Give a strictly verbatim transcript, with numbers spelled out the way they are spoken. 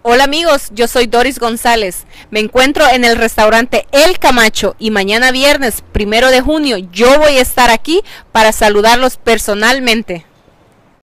Hola amigos, yo soy Doris González. Me encuentro en el restaurante El Camacho y mañana viernes, primero de junio, yo voy a estar aquí para saludarlos personalmente.